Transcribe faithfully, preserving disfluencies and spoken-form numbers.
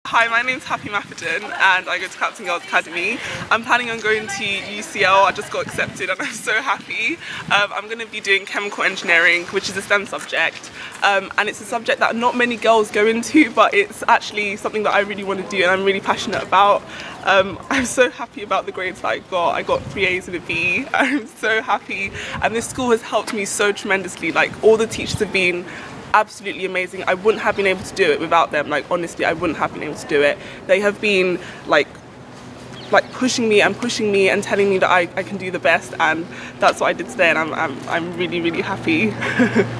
Hi, my name's Happy Maffedon and I go to Clapton Girls Academy. I'm planning on going to U C L. I just got accepted and I'm so happy. Um, I'm going to be doing chemical engineering, which is a STEM subject, um, and it's a subject that not many girls go into, but it's actually something that I really want to do and I'm really passionate about. Um, I'm so happy about the grades that I got. I got three A's and a B. I'm so happy, and this school has helped me so tremendously. Like, all the teachers have been absolutely amazing. I wouldn't have been able to do it without them. Like, honestly, I wouldn't have been able to do it. They have been like like pushing me and pushing me and telling me that I, I can do the best, and that's what I did today, and I'm, I'm, I'm really really happy.